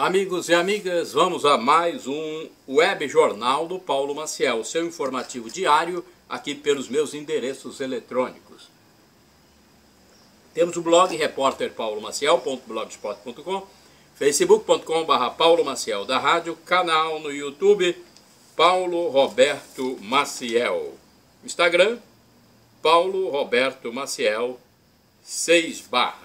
Amigos e amigas, vamos a mais um Web Jornal do Paulo Maciel, seu informativo diário aqui pelos meus endereços eletrônicos. Temos o blog repórterpaulomaciel.blogspot.com, facebook.com/Paulo Maciel da rádio, canal no YouTube Paulo Roberto Maciel, Instagram Paulo Roberto Maciel 6/.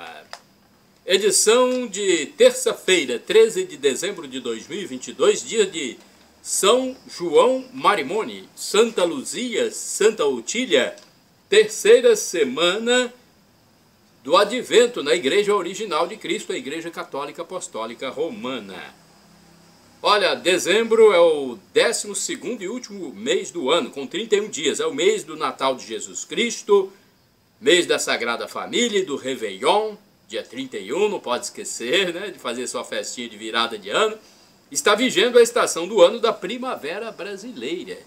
Edição de terça-feira, 13 de dezembro de 2022, dia de São João Marimone, Santa Luzia, Santa Otília, terceira semana do Advento na Igreja Original de Cristo, a Igreja Católica Apostólica Romana. Olha, dezembro é o 12º e último mês do ano, com 31 dias. É o mês do Natal de Jesus Cristo, mês da Sagrada Família e do Réveillon. Dia 31, não pode esquecer, né, de fazer sua festinha de virada de ano. Está vigendo a estação do ano da primavera brasileira.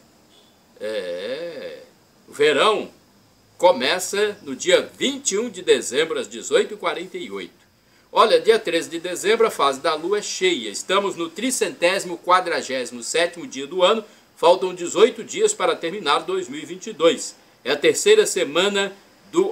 O verão começa no dia 21 de dezembro, às 18h48. Olha, dia 13 de dezembro, a fase da lua é cheia. Estamos no 347º dia do ano. Faltam 18 dias para terminar 2022. É a terceira semana do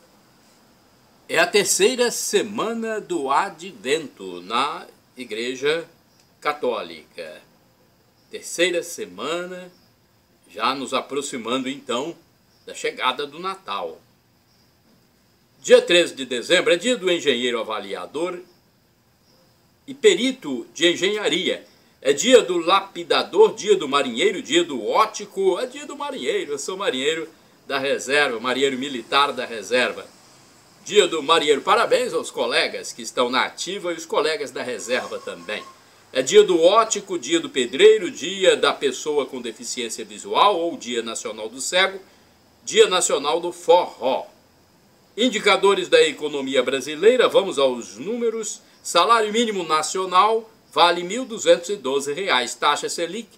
Advento na Igreja Católica. Terceira semana, já nos aproximando então da chegada do Natal. Dia 13 de dezembro é dia do engenheiro avaliador e perito de engenharia. É dia do lapidador, dia do marinheiro, dia do ótico. É dia do marinheiro, eu sou marinheiro da reserva, marinheiro militar da reserva. Dia do marinheiro, parabéns aos colegas que estão na ativa e os colegas da reserva também. É dia do ótico, dia do pedreiro, dia da pessoa com deficiência visual ou dia nacional do cego, dia nacional do forró. Indicadores da economia brasileira, vamos aos números. Salário mínimo nacional vale R$ 1.212, taxa Selic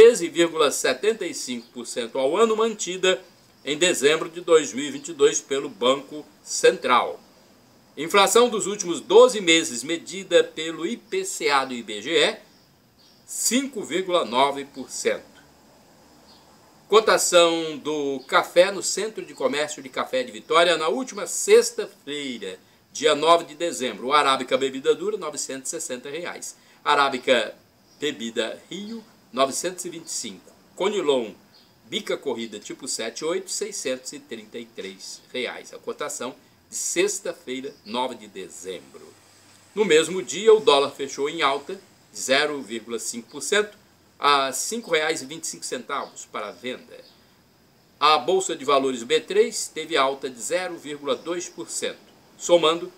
13,75% ao ano, mantida em dezembro de 2022 pelo Banco Central. Inflação dos últimos 12 meses, medida pelo IPCA do IBGE, 5,9%. Cotação do café no Centro de Comércio de Café de Vitória na última sexta-feira, dia 9 de dezembro. O Arábica Bebida Dura, R$ 960. Arábica Bebida Rio, 925. Conilon Bica Corrida tipo 7,8, R$ 633. A cotação de sexta-feira, 9 de dezembro. No mesmo dia, o dólar fechou em alta de 0,5%. A R$ 5,25 para a venda. A Bolsa de Valores B3 teve alta de 0,2%, somando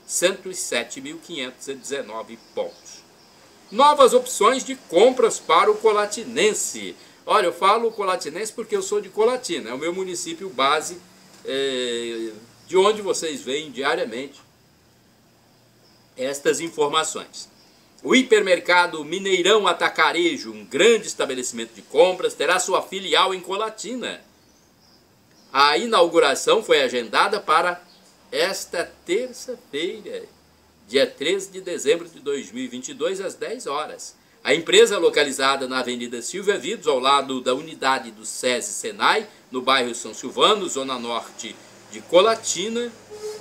107.519 pontos. Novas opções de compras para o colatinense. Olha, eu falo colatinense porque eu sou de Colatina, é o meu município base, de onde vocês veem diariamente estas informações. O hipermercado Mineirão Atacarejo, um grande estabelecimento de compras, terá sua filial em Colatina. A inauguração foi agendada para esta terça-feira, dia 13 de dezembro de 2022, às 10 horas. A empresa, localizada na Avenida Silvia Vidos, ao lado da unidade do SESI Senai, no bairro São Silvano, zona norte de Colatina,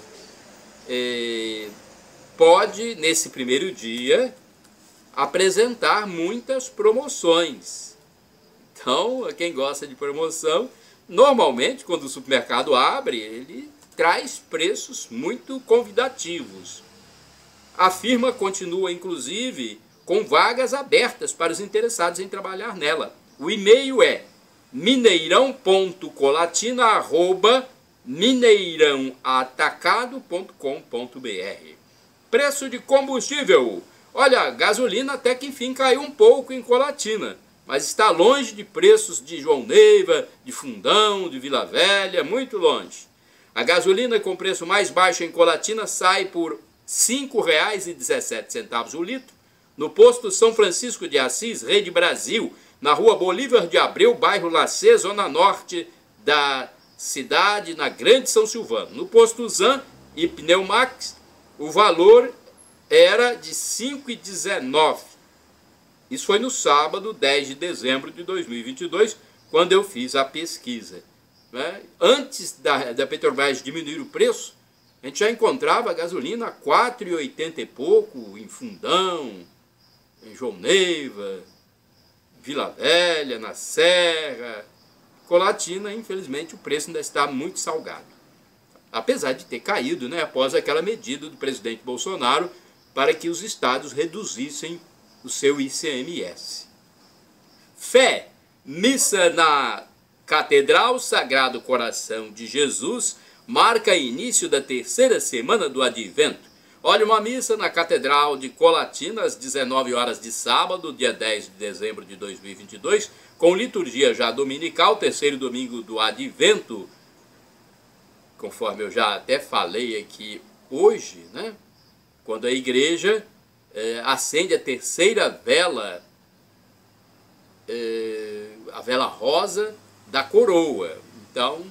pode, nesse primeiro dia, apresentar muitas promoções. Então, quem gosta de promoção, normalmente quando o supermercado abre, ele traz preços muito convidativos. A firma continua, inclusive, com vagas abertas para os interessados em trabalhar nela. O e-mail é mineirão.colatina@mineirãoatacado.com.br. Preço de combustível. Olha, a gasolina até que enfim caiu um pouco em Colatina, mas está longe de preços de João Neiva, de Fundão, de Vila Velha, muito longe. A gasolina com preço mais baixo em Colatina sai por R$ 5,17 o litro, no posto São Francisco de Assis, Rede Brasil, na rua Bolívar de Abreu, bairro Lacê, zona norte da cidade, na Grande São Silvano. No posto Zan e Pneumax, o valor era de R$ 5,19. Isso foi no sábado, 10 de dezembro de 2022, quando eu fiz a pesquisa. Né? Antes da Petrobras diminuir o preço, a gente já encontrava a gasolina a R$ 4,80 e pouco, em Fundão, em João Neiva, Vila Velha, na Serra. Colatina, infelizmente, o preço ainda está muito salgado. Apesar de ter caído, né, após aquela medida do presidente Bolsonaro para que os estados reduzissem o seu ICMS. Fé, missa na Catedral Sagrado Coração de Jesus marca início da terceira semana do Advento. Olha, uma missa na Catedral de Colatina às 19 horas de sábado, dia 10 de dezembro de 2022, com liturgia já dominical, terceiro domingo do Advento, conforme eu já até falei aqui hoje, né? Quando a igreja acende a terceira vela, a vela rosa da coroa. Então,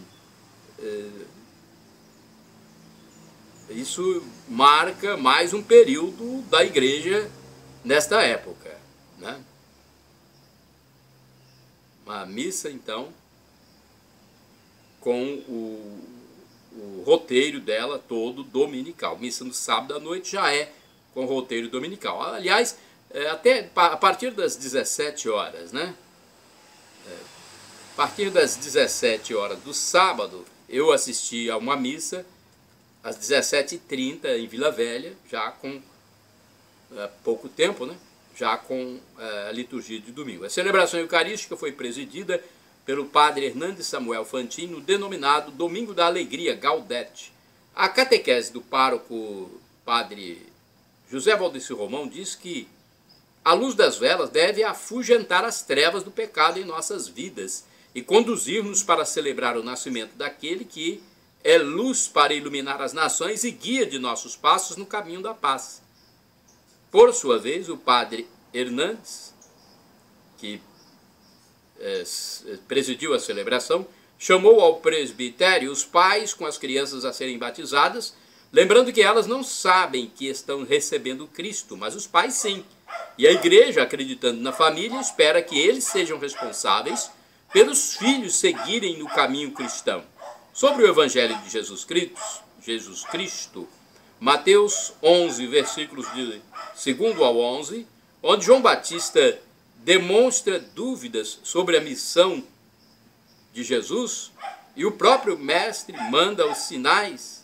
isso marca mais um período da igreja nesta época, né? Uma missa, então, com o roteiro dela todo dominical. Missa no sábado à noite já é com roteiro dominical. Aliás, até a partir das 17 horas, né? A partir das 17 horas do sábado, eu assisti a uma missa às 17h30 em Vila Velha, já com pouco tempo, né? Já com a liturgia de domingo. A celebração eucarística foi presidida pelo padre Hernandes Samuel Fantin, no denominado Domingo da Alegria, Gaudete. A catequese do pároco padre José Valdeci Romão diz que a luz das velas deve afugentar as trevas do pecado em nossas vidas e conduzir-nos para celebrar o nascimento daquele que é luz para iluminar as nações e guia de nossos passos no caminho da paz. Por sua vez, o padre Hernandes, que presidiu a celebração, chamou ao presbitério os pais com as crianças a serem batizadas, lembrando que elas não sabem que estão recebendo Cristo, mas os pais sim. E a igreja, acreditando na família, espera que eles sejam responsáveis pelos filhos seguirem no caminho cristão. Sobre o Evangelho de Jesus Cristo, Mateus 11, versículos de 2 ao 11, onde João Batista demonstra dúvidas sobre a missão de Jesus e o próprio mestre manda os sinais.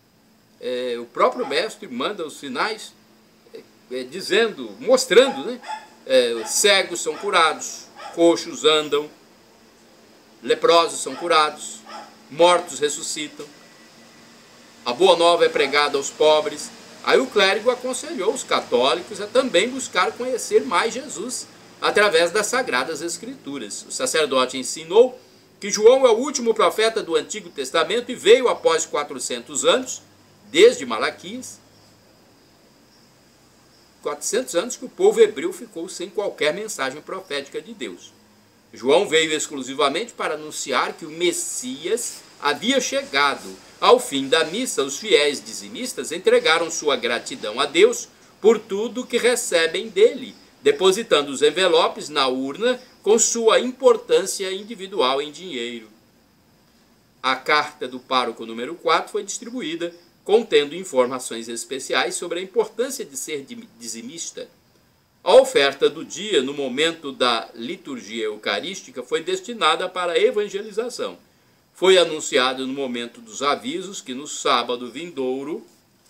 Mostrando, né? Cegos são curados, coxos andam, leprosos são curados, mortos ressuscitam. A boa nova é pregada aos pobres. Aí o clérigo aconselhou os católicos a também buscar conhecer mais Jesus através das Sagradas Escrituras. O sacerdote ensinou que João é o último profeta do Antigo Testamento e veio após 400 anos, desde Malaquias, 400 anos que o povo hebreu ficou sem qualquer mensagem profética de Deus. João veio exclusivamente para anunciar que o Messias havia chegado. Ao fim da missa, os fiéis dizimistas entregaram sua gratidão a Deus por tudo que recebem dele, depositando os envelopes na urna com sua importância individual em dinheiro. A carta do pároco número 4 foi distribuída, contendo informações especiais sobre a importância de ser dizimista. A oferta do dia, no momento da liturgia eucarística, foi destinada para a evangelização. Foi anunciado no momento dos avisos que no sábado vindouro,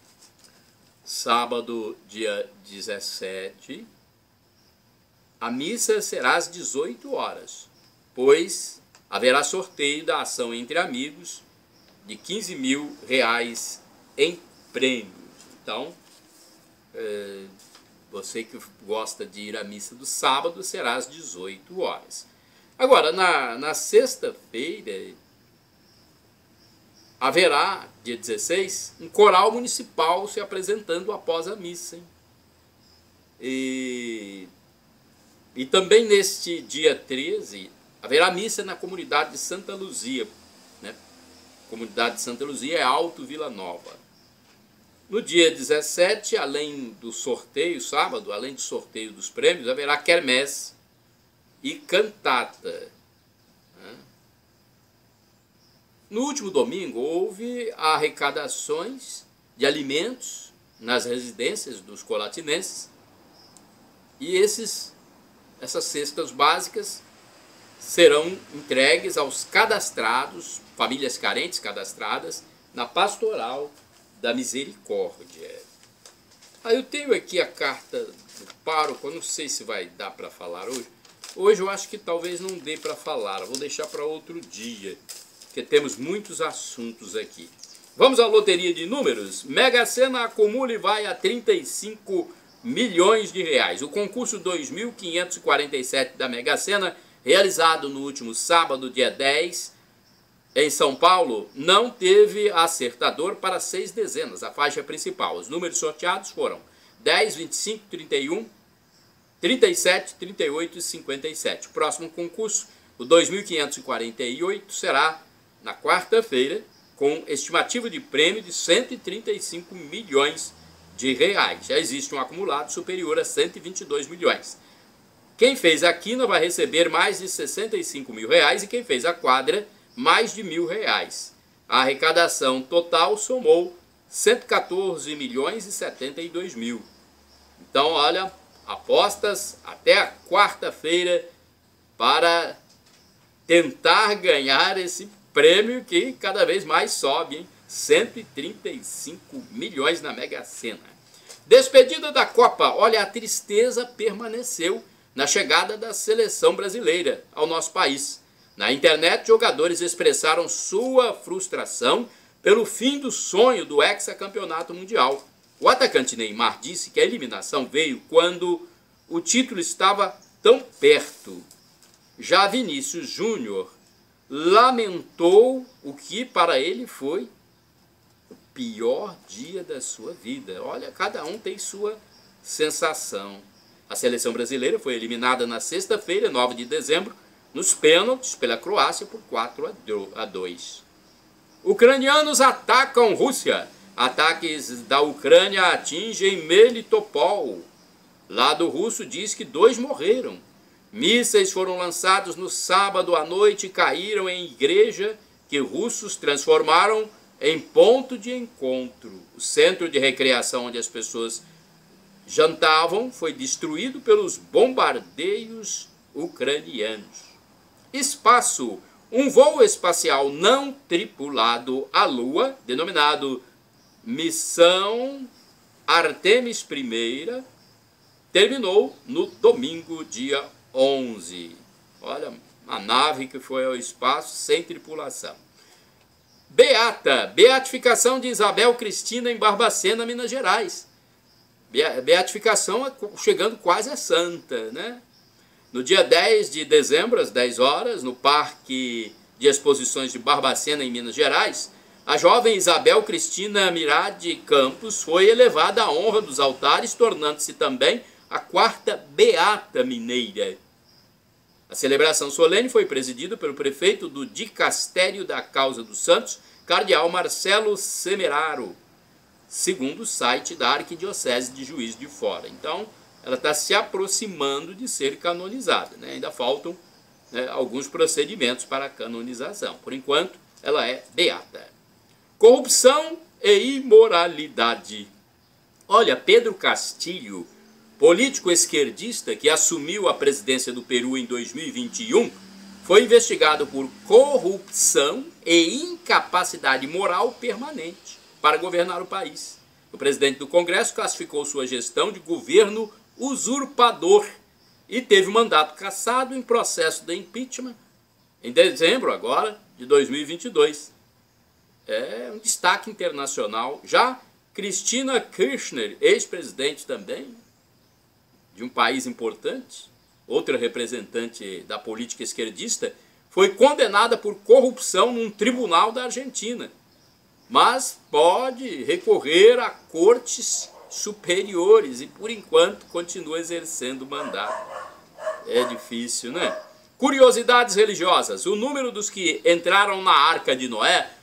sábado dia 17, a missa será às 18 horas, pois haverá sorteio da ação entre amigos de R$15 mil em prêmios. Então, você que gosta de ir à missa do sábado, será às 18 horas. Agora, na sexta-feira, haverá, dia 16, um coral municipal se apresentando após a missa. E também neste dia 13, haverá missa na comunidade de Santa Luzia. Né? A comunidade de Santa Luzia é Alto Vila Nova. No dia 17, além do sorteio, sábado, além do sorteio dos prêmios, haverá quermesse e cantata. No último domingo, houve arrecadações de alimentos nas residências dos colatinenses e essas cestas básicas serão entregues aos cadastrados, famílias carentes cadastradas, na Pastoral da Misericórdia. Eu tenho aqui a carta do pároco, eu não sei se vai dar para falar hoje. Hoje eu acho que talvez não dê para falar, eu vou deixar para outro dia, porque temos muitos assuntos aqui. Vamos à loteria de números? Mega Sena acumula e vai a 35 milhões de reais. O concurso 2.547 da Mega Sena, realizado no último sábado, dia 10, em São Paulo, não teve acertador para 6 dezenas, a faixa principal. Os números sorteados foram 10, 25, 31, 37, 38 e 57. O próximo concurso, o 2.548, será na quarta-feira, com estimativa de prêmio de 135 milhões de reais. Já existe um acumulado superior a 122 milhões. Quem fez a quina vai receber mais de 65 mil reais e quem fez a quadra, mais de R$1.000. A arrecadação total somou 114 milhões e 72 mil. Então, olha, apostas até a quarta-feira para tentar ganhar esse prêmio que cada vez mais sobe, hein? 135 milhões na Mega Sena. Despedida da Copa, olha, a tristeza permaneceu na chegada da seleção brasileira ao nosso país. Na internet, jogadores expressaram sua frustração pelo fim do sonho do hexacampeonato mundial. O atacante Neymar disse que a eliminação veio quando o título estava tão perto. Já Vinícius Júnior lamentou o que para ele foi o pior dia da sua vida. Olha, cada um tem sua sensação. A seleção brasileira foi eliminada na sexta-feira, 9 de dezembro, nos pênaltis pela Croácia por 4-2. Ucranianos atacam Rússia. Ataques da Ucrânia atingem Melitopol. Lado russo diz que 2 morreram. Mísseis foram lançados no sábado à noite e caíram em igreja que russos transformaram em ponto de encontro. O centro de recreação onde as pessoas jantavam foi destruído pelos bombardeios ucranianos. Espaço. Um voo espacial não tripulado à Lua, denominado Missão Artemis I, terminou no domingo, dia 11. Olha, a nave que foi ao espaço sem tripulação. Beatificação de Isabel Cristina em Barbacena, Minas Gerais. Beatificação chegando quase a santa, né? No dia 10 de dezembro, às 10 horas, no Parque de Exposições de Barbacena, em Minas Gerais, a jovem Isabel Cristina Mirade Campos foi elevada à honra dos altares, tornando-se também a 4ª Beata Mineira. A celebração solene foi presidida pelo prefeito do Dicastério da Causa dos Santos, cardeal Marcelo Semeraro, segundo o site da Arquidiocese de Juiz de Fora. Então, ela está se aproximando de ser canonizada, né? Ainda faltam, né, alguns procedimentos para a canonização. Por enquanto, ela é beata. Corrupção e imoralidade. Olha, Pedro Castillo, político esquerdista que assumiu a presidência do Peru em 2021, foi investigado por corrupção e incapacidade moral permanente para governar o país. O presidente do Congresso classificou sua gestão de governo usurpador e teve o mandato cassado em processo de impeachment em dezembro agora de 2022. É um destaque internacional. Já Cristina Kirchner, ex-presidente também de um país importante, outra representante da política esquerdista, foi condenada por corrupção num tribunal da Argentina, mas pode recorrer a cortes superiores e, por enquanto, continua exercendo o mandato. É difícil, né? Curiosidades religiosas. O número dos que entraram na Arca de Noé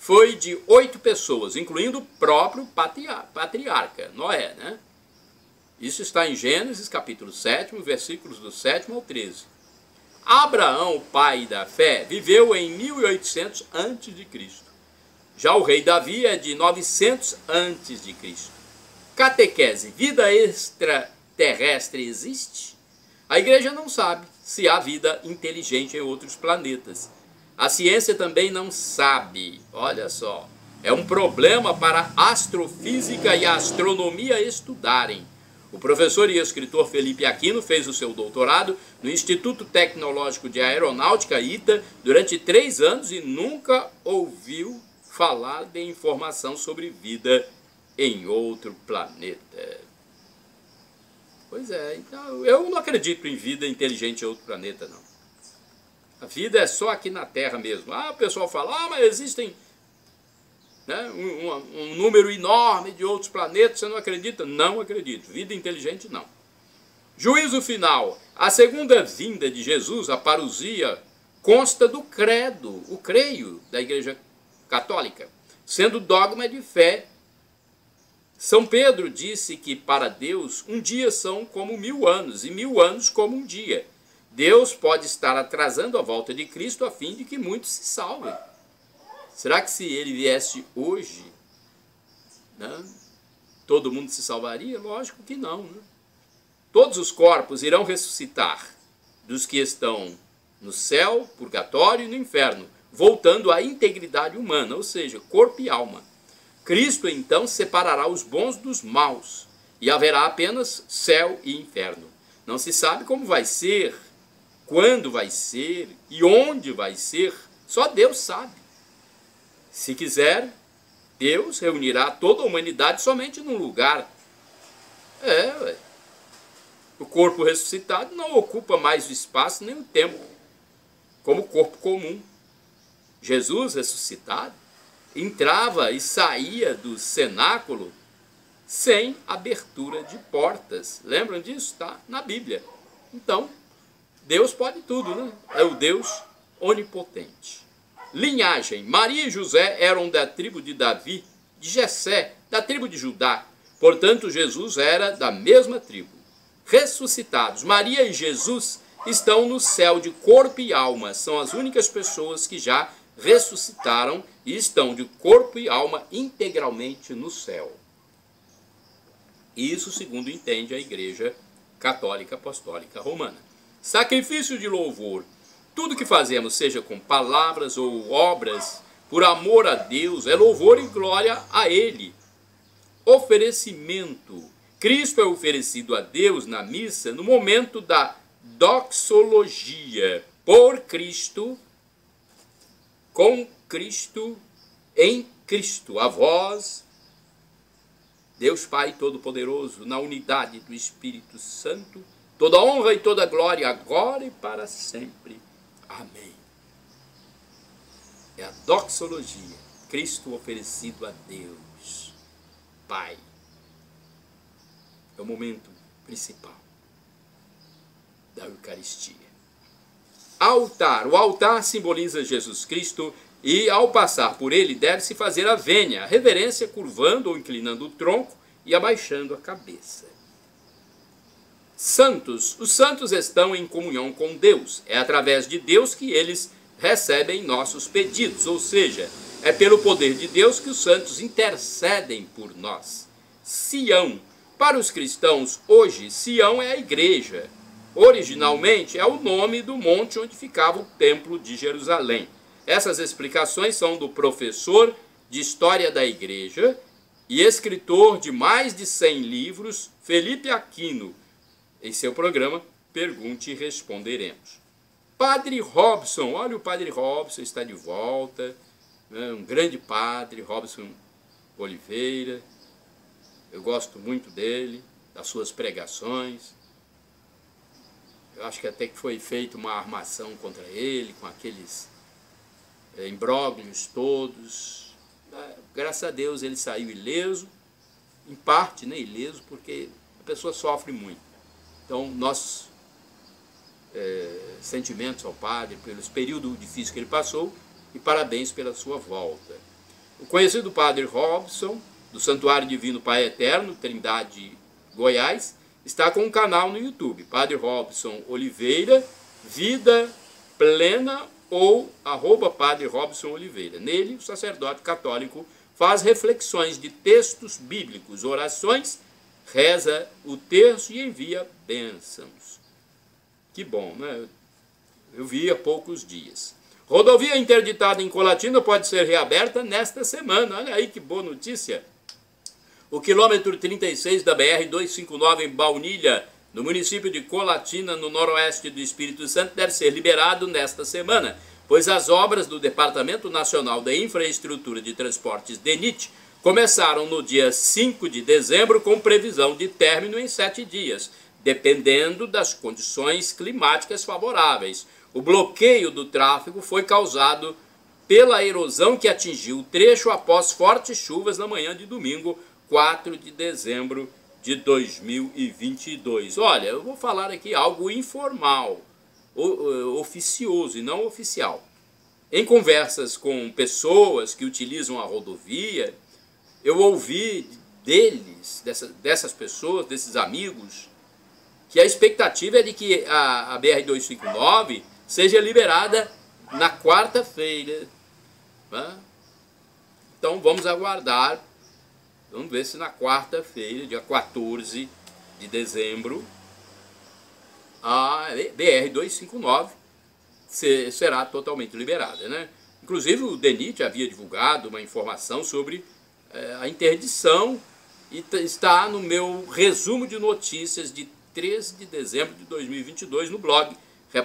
foi de 8 pessoas, incluindo o próprio patriarca, Noé, né? Isso está em Gênesis, capítulo 7, versículos do 7 ao 13. Abraão, o pai da fé, viveu em 1800 a.C. Já o rei Davi é de 900 a.C. Catequese, vida extraterrestre existe? A igreja não sabe se há vida inteligente em outros planetas. A ciência também não sabe. Olha só, é um problema para a astrofísica e a astronomia estudarem. O professor e escritor Felipe Aquino fez o seu doutorado no Instituto Tecnológico de Aeronáutica, ITA, durante 3 anos e nunca ouviu falar de informação sobre vida em outro planeta. Pois é, então eu não acredito em vida inteligente em outro planeta, não. A vida é só aqui na Terra mesmo. O pessoal fala, mas existem, né, um número enorme de outros planetas, você não acredita? Não acredito. Vida inteligente, não. Juízo final. A segunda vinda de Jesus, a parousia, consta do credo, o creio da Igreja Católica, sendo dogma de fé. São Pedro disse que para Deus um dia são como 1000 anos e 1000 anos como um dia. Deus pode estar atrasando a volta de Cristo a fim de que muitos se salvem. Será que se ele viesse hoje, né, todo mundo se salvaria? Lógico que não, né? Todos os corpos irão ressuscitar, dos que estão no céu, purgatório e no inferno, voltando à integridade humana, ou seja, corpo e alma. Cristo então separará os bons dos maus, e haverá apenas céu e inferno. Não se sabe como vai ser, quando vai ser e onde vai ser, só Deus sabe. Se quiser, Deus reunirá toda a humanidade somente num lugar. O corpo ressuscitado não ocupa mais o espaço nem o tempo, como o corpo comum. Jesus ressuscitado entrava e saía do cenáculo sem abertura de portas. Lembram disso? Está na Bíblia. Então, Deus pode tudo, né? É o Deus onipotente. Linhagem. Maria e José eram da tribo de Davi, de Jessé, da tribo de Judá. Portanto, Jesus era da mesma tribo. Ressuscitados. Maria e Jesus estão no céu de corpo e alma. São as únicas pessoas que já ressuscitaram e estão de corpo e alma integralmente no céu. Isso segundo entende a Igreja Católica Apostólica Romana. Sacrifício de louvor. Tudo que fazemos, seja com palavras ou obras, por amor a Deus, é louvor e glória a Ele. Oferecimento. Cristo é oferecido a Deus na missa no momento da doxologia. Por Cristo, com Cristo, em Cristo. A vós, Deus Pai Todo-Poderoso, na unidade do Espírito Santo, toda honra e toda glória, agora e para sempre. Amém. É a doxologia. Cristo oferecido a Deus Pai. É o momento principal da Eucaristia. Altar. O altar simboliza Jesus Cristo e, ao passar por ele, deve-se fazer a vênia, a reverência, curvando ou inclinando o tronco e abaixando a cabeça. Santos. Os santos estão em comunhão com Deus. É através de Deus que eles recebem nossos pedidos, ou seja, é pelo poder de Deus que os santos intercedem por nós. Sião. Para os cristãos, hoje, Sião é a igreja. Originalmente, é o nome do monte onde ficava o Templo de Jerusalém. Essas explicações são do professor de História da Igreja e escritor de mais de 100 livros, Felipe Aquino. Em seu programa, Pergunte e Responderemos. Padre Robson, olha, o Padre Robson está de volta, né? Um grande padre, Robson Oliveira. Eu gosto muito dele, das suas pregações. Eu acho que até que foi feita uma armação contra ele, com aqueles imbróglios todos. Graças a Deus ele saiu ileso, em parte, né, ileso, porque a pessoa sofre muito. Então, nossos sentimentos ao padre, pelos períodos difíceis que ele passou, e parabéns pela sua volta. O conhecido Padre Robson, do Santuário Divino Pai Eterno, Trindade, Goiás, está com um canal no YouTube, Padre Robson Oliveira, Vida Plena ou @Padre Robson Oliveira. Nele, o sacerdote católico faz reflexões de textos bíblicos, orações, reza o terço e envia bênçãos. Que bom, né? Eu vi há poucos dias. Rodovia interditada em Colatina pode ser reaberta nesta semana. Olha aí que boa notícia. O quilômetro 36 da BR-259 em Baunilha, no município de Colatina, no noroeste do Espírito Santo, deve ser liberado nesta semana, pois as obras do Departamento Nacional da Infraestrutura de Transportes, DENIT, começaram no dia 5 de dezembro com previsão de término em 7 dias, dependendo das condições climáticas favoráveis. O bloqueio do tráfego foi causado pela erosão que atingiu o trecho após fortes chuvas na manhã de domingo, 4 de dezembro de 2022. Olha, eu vou falar aqui algo informal, oficioso e não oficial. Em conversas com pessoas que utilizam a rodovia, eu ouvi deles, dessas pessoas, desses amigos, que a expectativa é de que a BR-259 seja liberada na quarta-feira. Né? Então vamos aguardar, vamos ver se na quarta-feira, dia 14 de dezembro, a BR-259 será totalmente liberada. Né? Inclusive o DENIT havia divulgado uma informação sobre a interdição e está no meu resumo de notícias de 13 de dezembro de 2022 no blog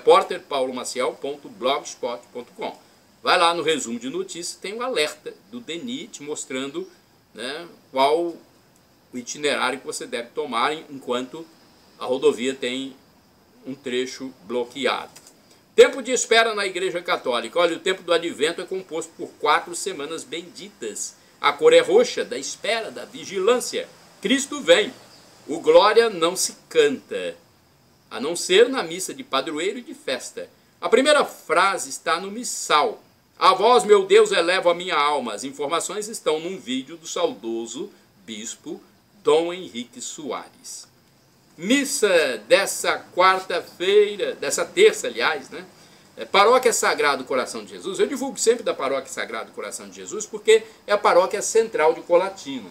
repórterpaulomaciel.blogspot.com. Vai lá no resumo de notícias, tem um alerta do DENIT mostrando, né, qual o itinerário que você deve tomar enquanto a rodovia tem um trecho bloqueado. Tempo de espera na Igreja Católica. Olha, o tempo do advento é composto por 4 semanas benditas. A cor é roxa, da espera, da vigilância. Cristo vem. O glória não se canta, a não ser na missa de padroeiro e de festa. A primeira frase está no missal. A vós, meu Deus, elevo a minha alma. As informações estão num vídeo do saudoso bispo Dom Henrique Soares. Missa dessa quarta-feira, dessa terça, aliás, né? Paróquia Sagrado Coração de Jesus. Eu divulgo sempre da Paróquia Sagrado Coração de Jesus porque é a paróquia central de Colatina.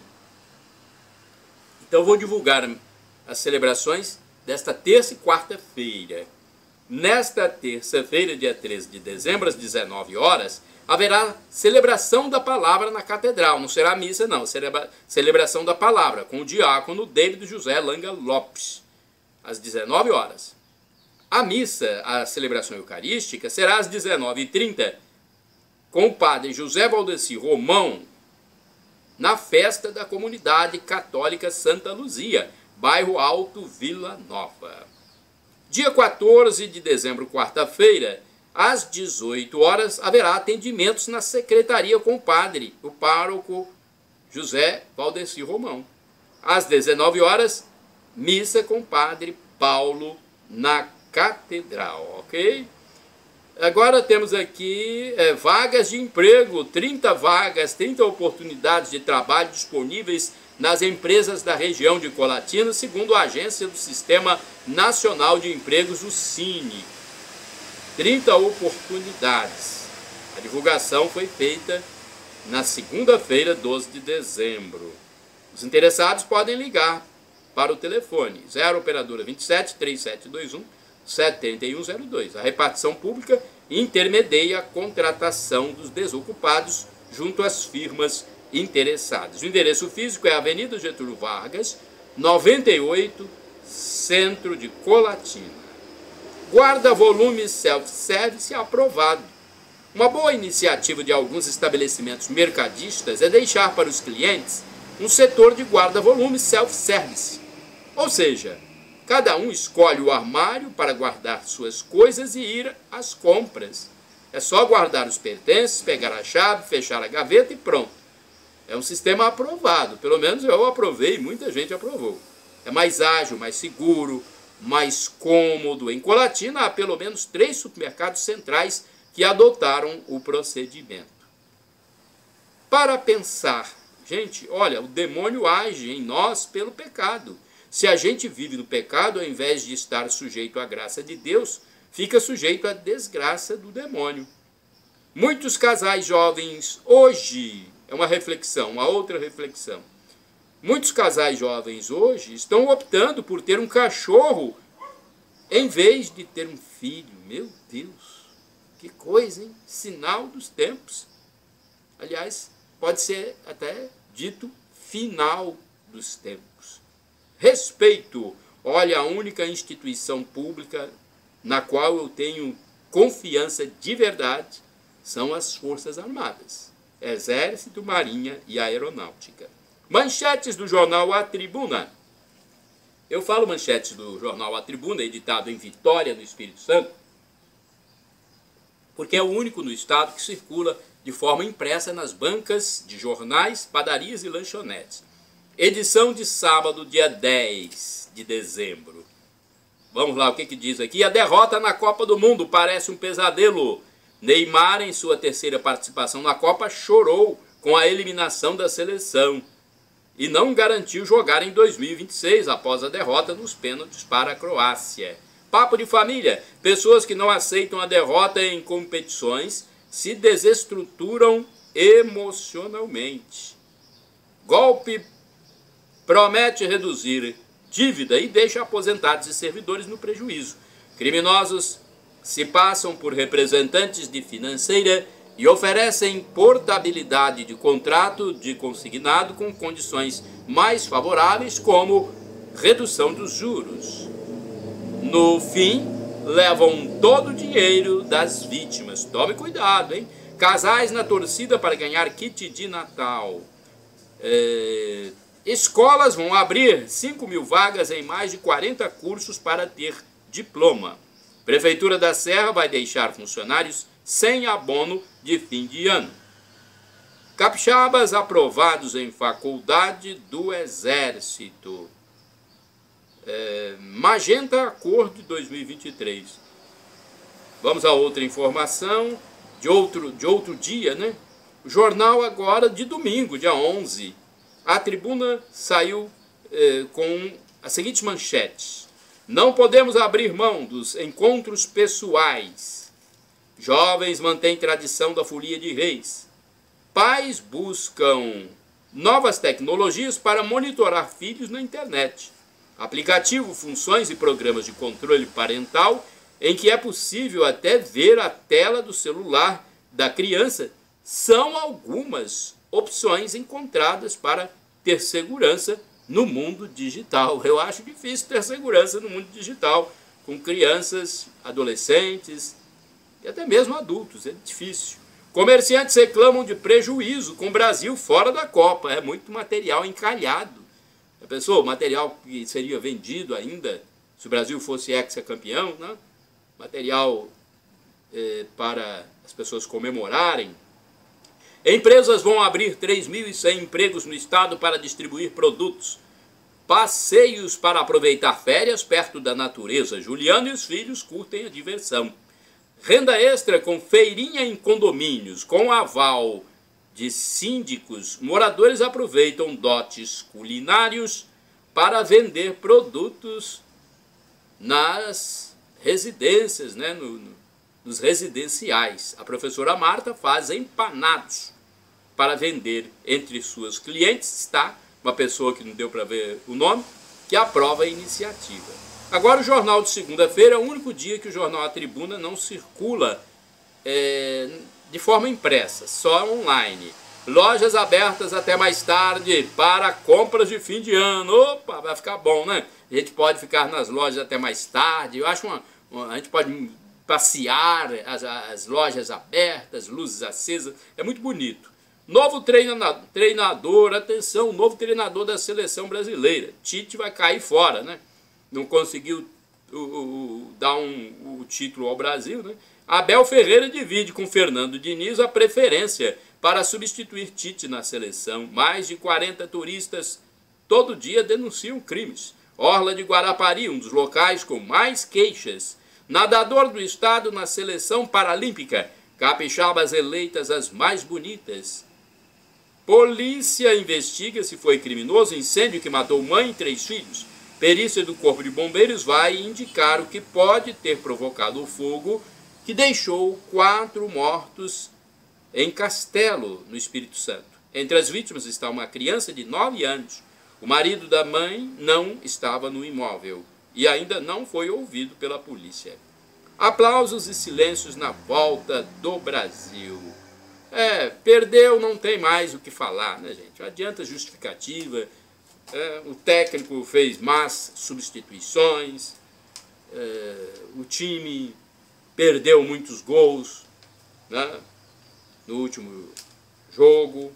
Então vou divulgar as celebrações desta terça e quarta-feira. Nesta terça-feira, dia 13 de dezembro, às 19 horas, haverá celebração da palavra na catedral. Não será missa, não. Celebração da palavra, com o diácono David José Langa Lopes, às 19 horas. A missa, a celebração eucarística, será às 19h30, com o padre José Valdeci Romão, na festa da comunidade católica Santa Luzia, bairro Alto, Vila Nova. Dia 14 de dezembro, quarta-feira, às 18 horas, haverá atendimentos na secretaria com o padre, o pároco José Valdeci Romão. Às 19 horas, missa com o padre Paulo na catedral, ok? Agora temos aqui vagas de emprego, 30 vagas, 30 oportunidades de trabalho disponíveis nas empresas da região de Colatina, segundo a agência do Sistema Nacional de Empregos, o SINE. 30 oportunidades. A divulgação foi feita na segunda-feira, 12 de dezembro. Os interessados podem ligar para o telefone 0 operadora 27 3721 7102. A repartição pública intermedia a contratação dos desocupados junto às firmas interessadas. O endereço físico é a Avenida Getúlio Vargas, 98, centro de Colatina. Guarda-volume self-service aprovado. Uma boa iniciativa de alguns estabelecimentos mercadistas é deixar para os clientes um setor de guarda-volume self-service. Ou seja, cada um escolhe o armário para guardar suas coisas e ir às compras. É só guardar os pertences, pegar a chave, fechar a gaveta e pronto. É um sistema aprovado, pelo menos eu aprovei e muita gente aprovou. É mais ágil, mais seguro, mais cômodo. Em Colatina há pelo menos 3 supermercados centrais que adotaram o procedimento. para pensar. Gente, olha, o demônio age em nós pelo pecado. Se a gente vive no pecado, ao invés de estar sujeito à graça de Deus, fica sujeito à desgraça do demônio. Muitos casais jovens hoje, é uma reflexão, uma outra reflexão. Muitos casais jovens hoje estão optando por ter um cachorro em vez de ter um filho. Meu Deus, que coisa, hein? Sinal dos tempos. Aliás, pode ser até dito final dos tempos. Respeito. Olha, a única instituição pública na qual eu tenho confiança de verdade são as Forças Armadas, Exército, Marinha e Aeronáutica. Manchetes do jornal A Tribuna. Eu falo manchetes do jornal A Tribuna, editado em Vitória, no Espírito Santo, porque é o único no estado que circula de forma impressa nas bancas de jornais, padarias e lanchonetes. Edição de sábado, dia 10 de dezembro. Vamos lá, o que diz aqui? A derrota na Copa do Mundo parece um pesadelo. Neymar, em sua terceira participação na Copa, chorou com a eliminação da seleção e não garantiu jogar em 2026 após a derrota nos pênaltis para a Croácia. Papo de família. Pessoas que não aceitam a derrota em competições se desestruturam emocionalmente. Golpe promete reduzir dívida e deixa aposentados e servidores no prejuízo. Criminosos se passam por representantes de financeira e oferecem portabilidade de contrato de consignado com condições mais favoráveis, como redução dos juros. No fim, levam todo o dinheiro das vítimas. Tome cuidado, hein? Casais na torcida para ganhar kit de Natal. Escolas vão abrir 5.000 vagas em mais de 40 cursos para ter diploma. Prefeitura da Serra vai deixar funcionários sem abono de fim de ano. Capixabas aprovados em faculdade do Exército. Magenta Cor de 2023. Vamos a outra informação de outro dia, né? O jornal agora de domingo, dia 11. A Tribuna saiu com a seguinte manchete: não podemos abrir mão dos encontros pessoais. Jovens mantêm tradição da folia de reis. Pais buscam novas tecnologias para monitorar filhos na internet. Aplicativo, funções e programas de controle parental em que é possível até ver a tela do celular da criança são algumas opções encontradas para ter segurança no mundo digital. Eu acho difícil ter segurança no mundo digital com crianças, adolescentes e até mesmo adultos. É difícil. Comerciantes reclamam de prejuízo com o Brasil fora da Copa. É muito material encalhado. A pessoa, o material que seria vendido ainda, se o Brasil fosse ex-campeão, né? Material para as pessoas comemorarem. Empresas vão abrir 3.100 empregos no estado para distribuir produtos. Passeios para aproveitar férias perto da natureza. Juliano e os filhos curtem a diversão. Renda extra com feirinha em condomínios. Com aval de síndicos, moradores aproveitam dotes culinários para vender produtos nas residências, né? Nos residenciais. A professora Marta faz empanados para vender. Entre suas clientes está uma pessoa que não deu para ver o nome, que aprova a iniciativa. Agora o jornal de segunda-feira é o único dia que o jornal A Tribuna não circula de forma impressa, só online. Lojas abertas até mais tarde para compras de fim de ano. Opa, vai ficar bom, né? A gente pode ficar nas lojas até mais tarde. Eu acho a gente pode passear, as lojas abertas, luzes acesas. É muito bonito. Novo treinador, atenção, novo treinador da seleção brasileira. Tite vai cair fora, né? Não conseguiu dar o título ao Brasil, né? Abel Ferreira divide com Fernando Diniz a preferência para substituir Tite na seleção. Mais de 40 turistas todo dia denunciam crimes. Orla de Guarapari, um dos locais com mais queixas. Nadador do estado na seleção paralímpica. Capixabas eleitas as mais bonitas. Polícia investiga se foi criminoso incêndio que matou mãe e 3 filhos. Perícia do Corpo de Bombeiros vai indicar o que pode ter provocado o fogo que deixou 4 mortos em Castelo, no Espírito Santo. Entre as vítimas está uma criança de 9 anos. O marido da mãe não estava no imóvel e ainda não foi ouvido pela polícia. Aplausos e silêncios na volta do Brasil. Perdeu, não tem mais o que falar, né, gente? Não adianta justificativa. O técnico fez más substituições. O time perdeu muitos gols, né, no último jogo.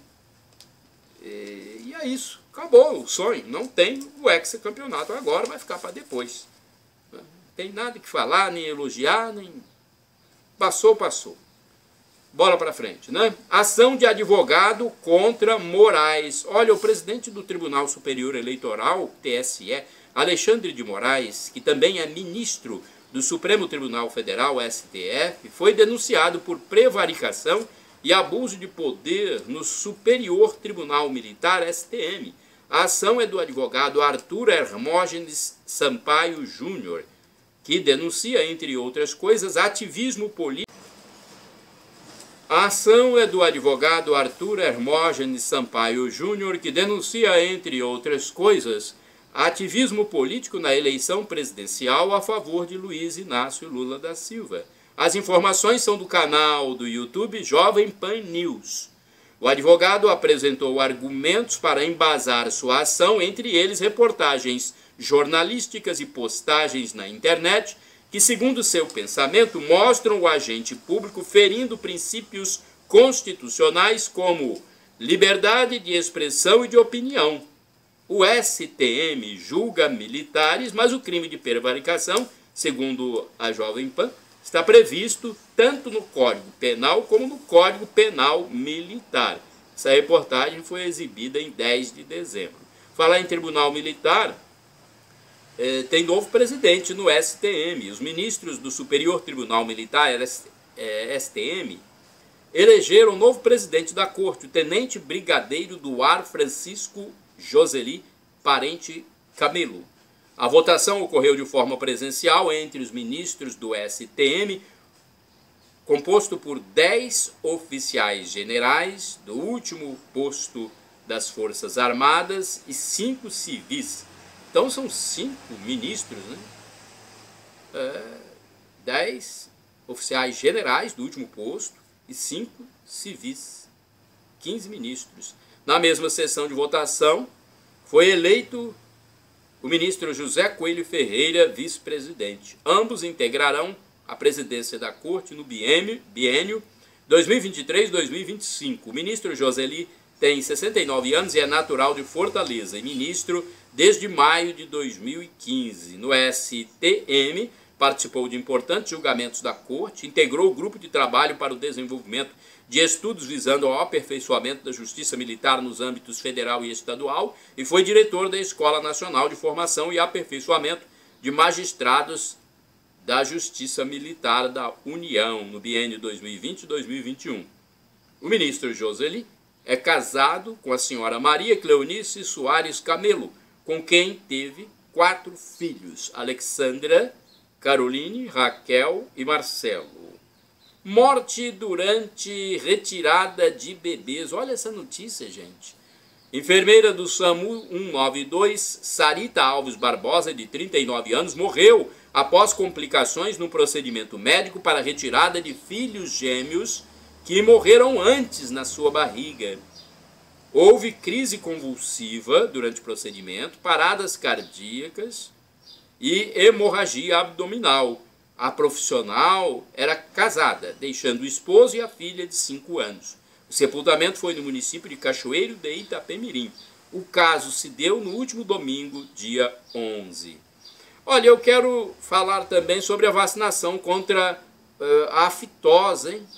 E é isso. Acabou o sonho. Não tem o hexacampeonato agora, vai ficar para depois. Não tem nada que falar, nem elogiar, nem... Passou, passou. Bola para frente, né? Ação de advogado contra Moraes. Olha, o presidente do Tribunal Superior Eleitoral, TSE, Alexandre de Moraes, que também é ministro do Supremo Tribunal Federal, STF, foi denunciado por prevaricação e abuso de poder no Superior Tribunal Militar, STM. A ação é do advogado Arthur Hermógenes Sampaio Júnior, que denuncia, entre outras coisas, ativismo político. A ação é do advogado Arthur Hermógenes Sampaio Júnior, que denuncia, entre outras coisas, ativismo político na eleição presidencial a favor de Luiz Inácio Lula da Silva. As informações são do canal do YouTube Jovem Pan News. O advogado apresentou argumentos para embasar sua ação, entre eles reportagens jornalísticas e postagens na internet, que, segundo seu pensamento, mostram o agente público ferindo princípios constitucionais como liberdade de expressão e de opinião. O STM julga militares, mas o crime de prevaricação, segundo a Jovem Pan, está previsto tanto no Código Penal como no Código Penal Militar. Essa reportagem foi exibida em 10 de dezembro. Falar em Tribunal Militar... tem novo presidente no STM. Os ministros do Superior Tribunal Militar, STM, elegeram o novo presidente da corte, o tenente brigadeiro do ar Francisco Joseli Parente Camelo. A votação ocorreu de forma presencial entre os ministros do STM, composto por 10 oficiais generais do último posto das Forças Armadas e 5 civis. Então são 5 ministros, né? 10 oficiais generais do último posto e 5 civis. 15 ministros. Na mesma sessão de votação, foi eleito o ministro José Coelho Ferreira, vice-presidente. Ambos integrarão a presidência da Corte no biênio 2023-2025. O ministro Joseli tem 69 anos e é natural de Fortaleza e ministro desde maio de 2015. No STM, participou de importantes julgamentos da Corte, integrou o grupo de trabalho para o desenvolvimento de estudos visando ao aperfeiçoamento da Justiça Militar nos âmbitos federal e estadual e foi diretor da Escola Nacional de Formação e Aperfeiçoamento de Magistrados da Justiça Militar da União, no biênio 2020-2021. O ministro Joseli é casado com a senhora Maria Cleonice Soares Camelo, com quem teve 4 filhos, Alexandra, Caroline, Raquel e Marcelo. Morte durante retirada de bebês. Olha essa notícia, gente. Enfermeira do SAMU 192, Sarita Alves Barbosa, de 39 anos, morreu após complicações no procedimento médico para retirada de filhos gêmeos que morreram antes na sua barriga. Houve crise convulsiva durante o procedimento, paradas cardíacas e hemorragia abdominal. A profissional era casada, deixando o esposo e a filha de 5 anos. O sepultamento foi no município de Cachoeiro de Itapemirim. O caso se deu no último domingo, dia 11. Olha, eu quero falar também sobre a vacinação contra a aftosa, hein?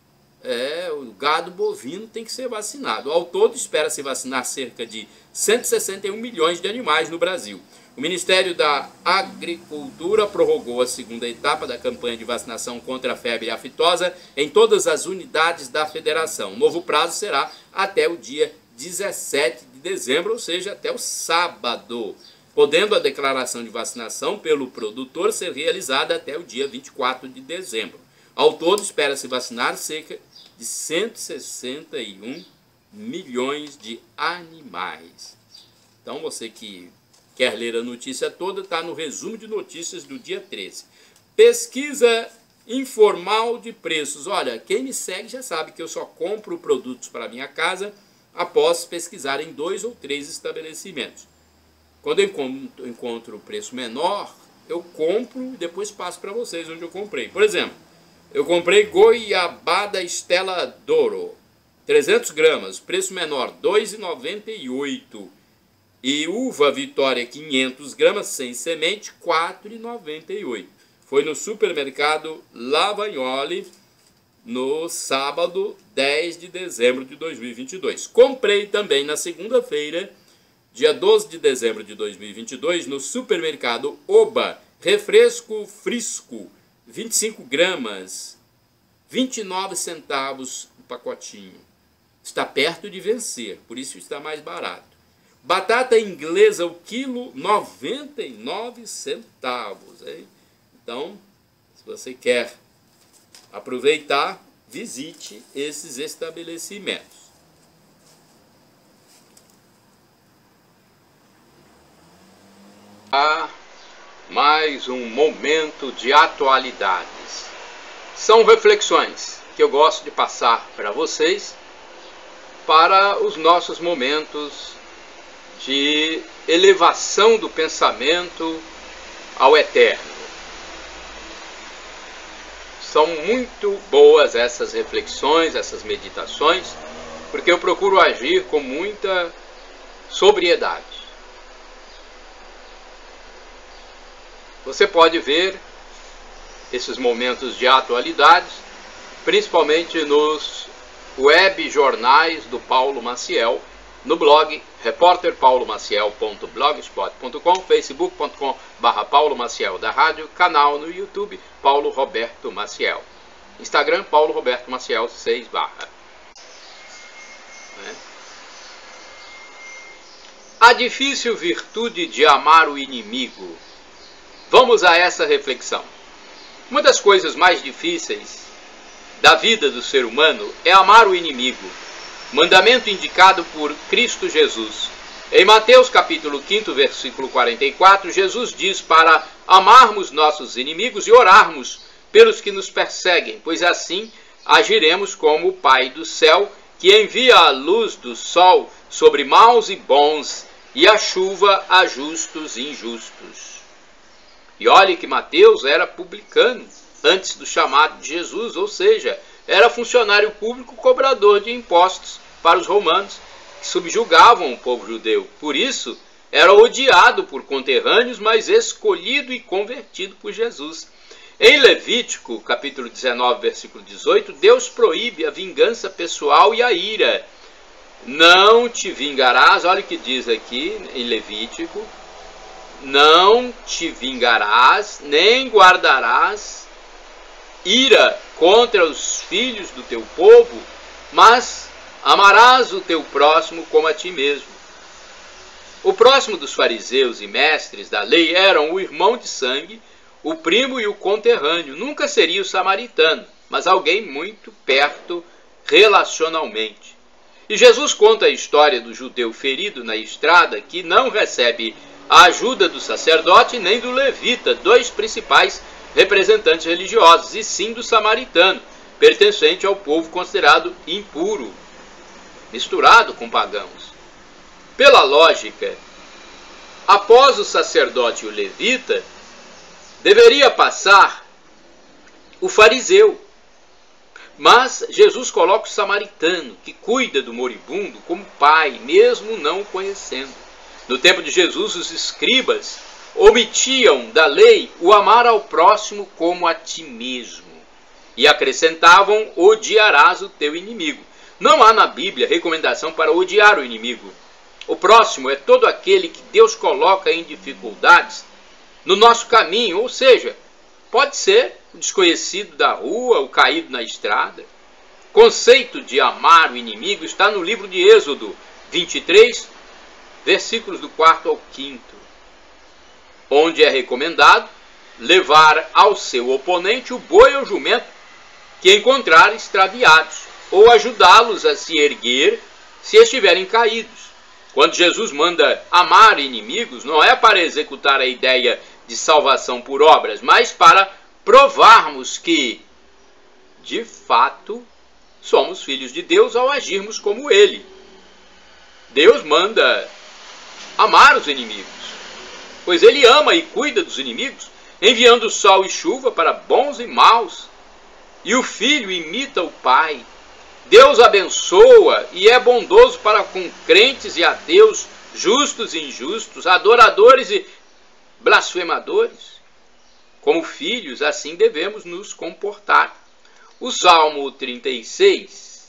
O gado bovino tem que ser vacinado. Ao todo, espera-se vacinar cerca de 161 milhões de animais no Brasil. O Ministério da Agricultura prorrogou a segunda etapa da campanha de vacinação contra a febre aftosa em todas as unidades da federação. O novo prazo será até o dia 17 de dezembro, ou seja, até o sábado, podendo a declaração de vacinação pelo produtor ser realizada até o dia 24 de dezembro. Ao todo, espera-se vacinar cerca de 161 milhões de animais. Então, você que quer ler a notícia toda, está no resumo de notícias do dia 13. Pesquisa informal de preços. Olha, quem me segue já sabe que eu só compro produtos para minha casa após pesquisar em 2 ou 3 estabelecimentos. Quando eu encontro o preço menor, eu compro e depois passo para vocês onde eu comprei. Por exemplo, eu comprei goiabada Stella D'Oro, 300 gramas, preço menor, R$ 2,98. E uva Vitória 500 gramas sem semente, R$ 4,98. Foi no supermercado Lavagnoli no sábado 10 de dezembro de 2022. Comprei também na segunda-feira, dia 12 de dezembro de 2022, no supermercado Oba, refresco frisco, 25 gramas, 29 centavos o pacotinho. Está perto de vencer, por isso está mais barato. Batata inglesa, o quilo, 99 centavos. Hein? Então, se você quer aproveitar, visite esses estabelecimentos. Mais um momento de atualidades. São reflexões que eu gosto de passar para vocês para os nossos momentos de elevação do pensamento ao eterno. São muito boas essas reflexões, essas meditações, porque eu procuro agir com muita sobriedade. Você pode ver esses momentos de atualidade, principalmente nos web jornais do Paulo Maciel, no blog repórterpaulomaciel.blogspot.com, facebook.com/Paulo Maciel da rádio, canal no YouTube Paulo Roberto Maciel, Instagram Paulo Roberto Maciel 6/. A difícil virtude de amar o inimigo. Vamos a essa reflexão. Uma das coisas mais difíceis da vida do ser humano é amar o inimigo. Mandamento indicado por Cristo Jesus. Em Mateus capítulo 5, versículo 44, Jesus diz para amarmos nossos inimigos e orarmos pelos que nos perseguem, pois assim agiremos como o Pai do céu, que envia a luz do sol sobre maus e bons e a chuva a justos e injustos. E olhe que Mateus era publicano antes do chamado de Jesus, ou seja, era funcionário público cobrador de impostos para os romanos, que subjugavam o povo judeu. Por isso, era odiado por conterrâneos, mas escolhido e convertido por Jesus. Em Levítico, capítulo 19, versículo 18, Deus proíbe a vingança pessoal e a ira. Não te vingarás, olha o que diz aqui em Levítico, não te vingarás, nem guardarás ira contra os filhos do teu povo, mas amarás o teu próximo como a ti mesmo. O próximo dos fariseus e mestres da lei eram o irmão de sangue, o primo e o conterrâneo. Nunca seria o samaritano, mas alguém muito perto relacionalmente. E Jesus conta a história do judeu ferido na estrada que não recebe a ajuda do sacerdote nem do levita, dois principais representantes religiosos, e sim do samaritano, pertencente ao povo considerado impuro, misturado com pagãos. Pela lógica, após o sacerdote e o levita, deveria passar o fariseu. Mas Jesus coloca o samaritano, que cuida do moribundo, como pai, mesmo não o conhecendo. No tempo de Jesus, os escribas omitiam da lei o amar ao próximo como a ti mesmo. E acrescentavam, odiarás o teu inimigo. Não há na Bíblia recomendação para odiar o inimigo. O próximo é todo aquele que Deus coloca em dificuldades no nosso caminho, ou seja, pode ser o desconhecido da rua, o caído na estrada. O conceito de amar o inimigo está no livro de Êxodo, 23, versículos do 4 ao 5, onde é recomendado levar ao seu oponente o boi ou jumento que encontrar extraviados, ou ajudá-los a se erguer se estiverem caídos. Quando Jesus manda amar inimigos, não é para executar a ideia de salvação por obras, mas para provarmos que, de fato, somos filhos de Deus ao agirmos como Ele. Deus manda amar os inimigos, pois Ele ama e cuida dos inimigos, enviando sol e chuva para bons e maus, e o filho imita o pai. Deus abençoa e é bondoso para com crentes e ateus, justos e injustos, adoradores e blasfemadores. Como filhos, assim devemos nos comportar. O Salmo 36,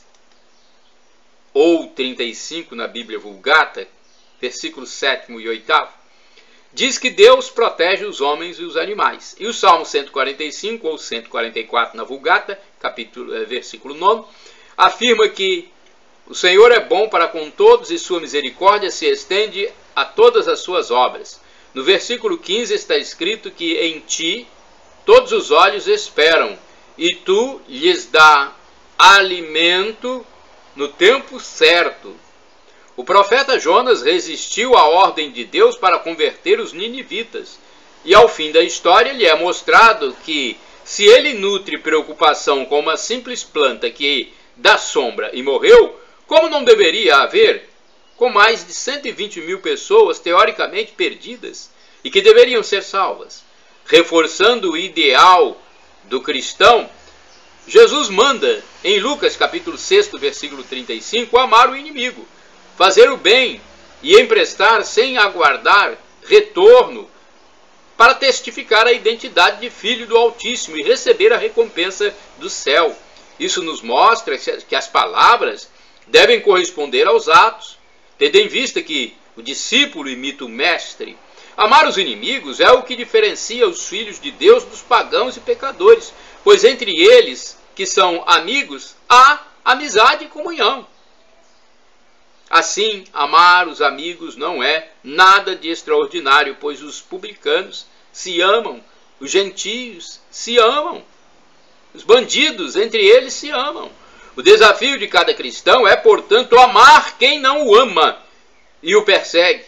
ou 35 na Bíblia Vulgata, versículos 7º e 8º, diz que Deus protege os homens e os animais. E o Salmo 145, ou 144 na Vulgata, versículo 9, afirma que o Senhor é bom para com todos e sua misericórdia se estende a todas as suas obras. No versículo 15 está escrito que em ti todos os olhos esperam, e tu lhes dá alimento no tempo certo. O profeta Jonas resistiu à ordem de Deus para converter os ninivitas, e ao fim da história lhe é mostrado que, se ele nutre preocupação com uma simples planta que dá sombra e morreu, como não deveria haver com mais de 120 mil pessoas teoricamente perdidas e que deveriam ser salvas? Reforçando o ideal do cristão, Jesus manda, em Lucas capítulo 6, versículo 35, amar o inimigo, fazer o bem e emprestar sem aguardar retorno, para testificar a identidade de filho do Altíssimo e receber a recompensa do céu. Isso nos mostra que as palavras devem corresponder aos atos, tendo em vista que o discípulo imita o mestre. Amar os inimigos é o que diferencia os filhos de Deus dos pagãos e pecadores, pois entre eles, que são amigos, há amizade e comunhão. Assim, amar os amigos não é nada de extraordinário, pois os publicanos se amam, os gentios se amam, os bandidos entre eles se amam. O desafio de cada cristão é, portanto, amar quem não o ama e o persegue.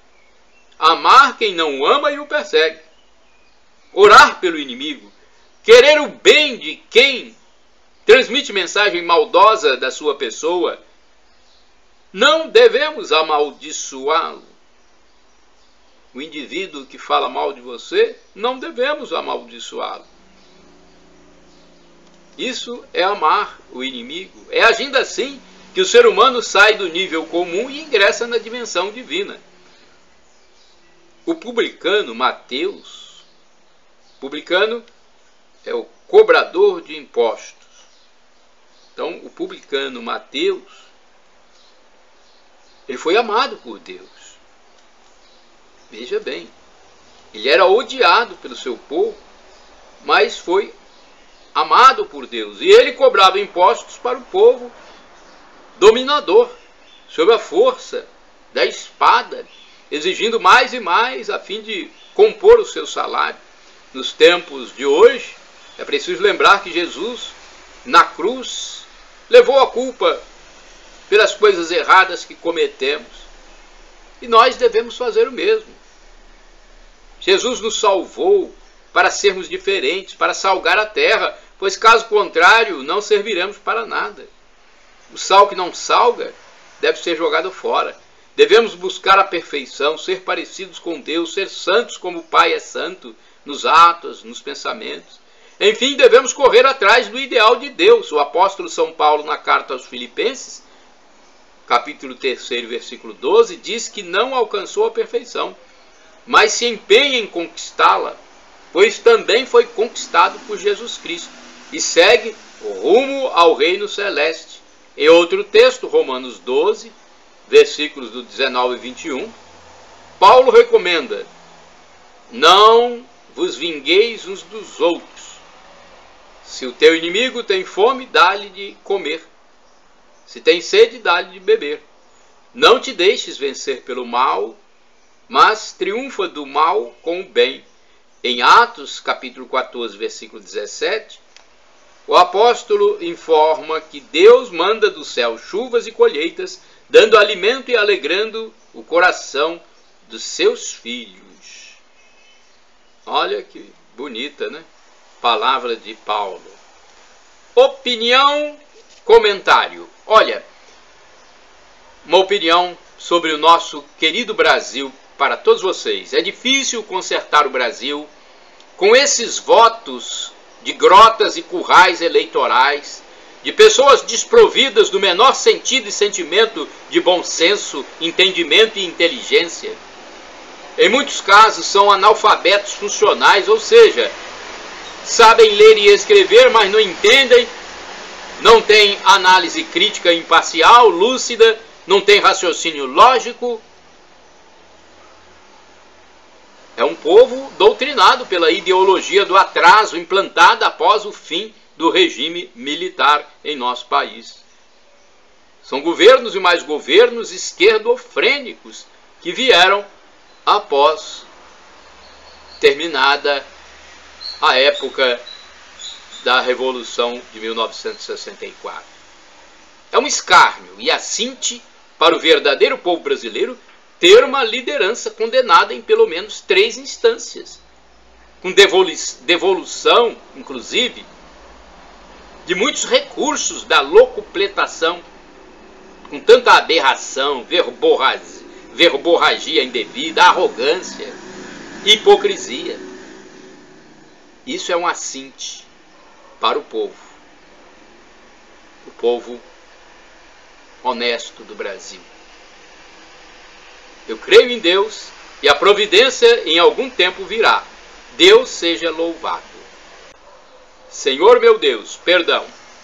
Amar quem não o ama e o persegue. Orar pelo inimigo. Querer o bem de quem transmite mensagem maldosa da sua pessoa. Não devemos amaldiçoá-lo. O indivíduo que fala mal de você, não devemos amaldiçoá-lo. Isso é amar o inimigo. É agindo assim que o ser humano sai do nível comum e ingressa na dimensão divina. O publicano Mateus, publicano é o cobrador de impostos. Então, o publicano Mateus, ele foi amado por Deus. Veja bem, ele era odiado pelo seu povo, mas foi amado por Deus. E ele cobrava impostos para o povo dominador, sob a força da espada, exigindo mais e mais a fim de compor o seu salário. Nos tempos de hoje, é preciso lembrar que Jesus, na cruz, levou a culpa pelas coisas erradas que cometemos. E nós devemos fazer o mesmo. Jesus nos salvou para sermos diferentes, para salgar a terra, pois caso contrário não serviremos para nada. O sal que não salga deve ser jogado fora. Devemos buscar a perfeição, ser parecidos com Deus, ser santos como o Pai é santo, nos atos, nos pensamentos. Enfim, devemos correr atrás do ideal de Deus. O apóstolo São Paulo, na carta aos Filipenses, capítulo 3, versículo 12, diz que não alcançou a perfeição, mas se empenha em conquistá-la, pois também foi conquistado por Jesus Cristo e segue rumo ao reino celeste. Em outro texto, Romanos 12, versículos do 19 e 21, Paulo recomenda: não vos vingueis uns dos outros. Se o teu inimigo tem fome, dá-lhe de comer. Se tem sede, dá-lhe de beber. Não te deixes vencer pelo mal, mas triunfa do mal com o bem. Em Atos, capítulo 14, versículo 17, o apóstolo informa que Deus manda do céu chuvas e colheitas, dando alimento e alegrando o coração dos seus filhos. Olha que bonita, né? Palavra de Paulo. Opinião, comentário. Olha, uma opinião sobre o nosso querido Brasil para todos vocês. É difícil consertar o Brasil com esses votos de grotas e currais eleitorais, de pessoas desprovidas do menor sentido e sentimento de bom senso, entendimento e inteligência. Em muitos casos são analfabetos funcionais, ou seja, sabem ler e escrever, mas não entendem, não têm análise crítica imparcial, lúcida, não têm raciocínio lógico. É um povo doutrinado pela ideologia do atraso implantada após o fim do regime militar em nosso país. São governos e mais governos esquerdofrênicos que vieram após terminada a época da Revolução de 1964. É um escárnio e assinte para o verdadeiro povo brasileiro ter uma liderança condenada em pelo menos 3 instâncias, com devolução, inclusive, de muitos recursos da locupletação, com tanta aberração, verborragia indevida, arrogância, hipocrisia. Isso é um assinte para o povo honesto do Brasil. Eu creio em Deus e a providência em algum tempo virá. Deus seja louvado. Senhor meu Deus, perdão.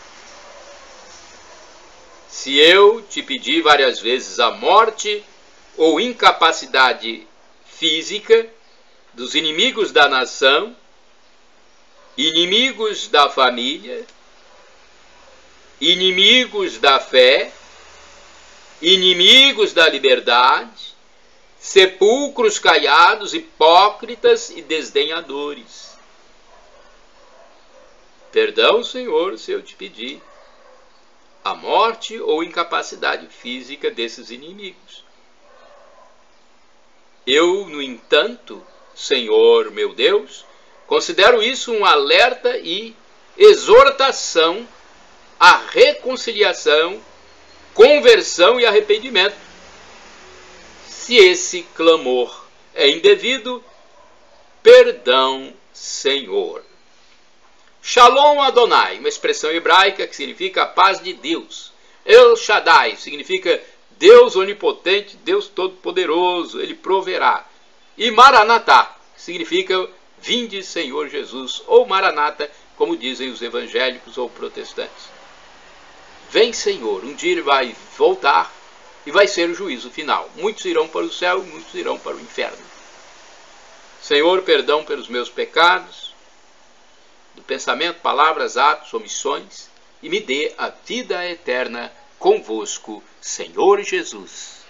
Se eu te pedi várias vezes a morte ou incapacidade física dos inimigos da nação, inimigos da família, inimigos da fé, inimigos da liberdade, sepulcros caiados, hipócritas e desdenhadores. Perdão, Senhor, se eu te pedir a morte ou incapacidade física desses inimigos. Eu, no entanto, Senhor meu Deus, considero isso um alerta e exortação à reconciliação, conversão e arrependimento. Se esse clamor é indevido, perdão, Senhor. Shalom Adonai, uma expressão hebraica que significa a paz de Deus. El Shaddai significa Deus onipotente, Deus todo-poderoso, Ele proverá. E Maranatá significa vinde, Senhor Jesus, ou Maranata, como dizem os evangélicos ou protestantes. Vem, Senhor, um dia Ele vai voltar e vai ser o juízo final. Muitos irão para o céu e muitos irão para o inferno. Senhor, perdão pelos meus pecados, do pensamento, palavras, atos, omissões, e me dê a vida eterna convosco, Senhor Jesus.